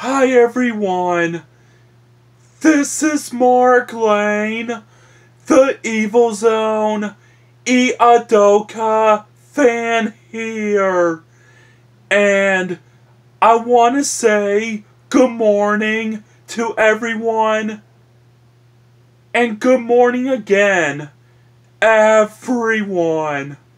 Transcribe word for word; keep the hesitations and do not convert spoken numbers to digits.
Hi everyone, this is Mark Lane, the Evil Zone Iadoka fan here, and I want to say good morning to everyone, and good morning again, everyone.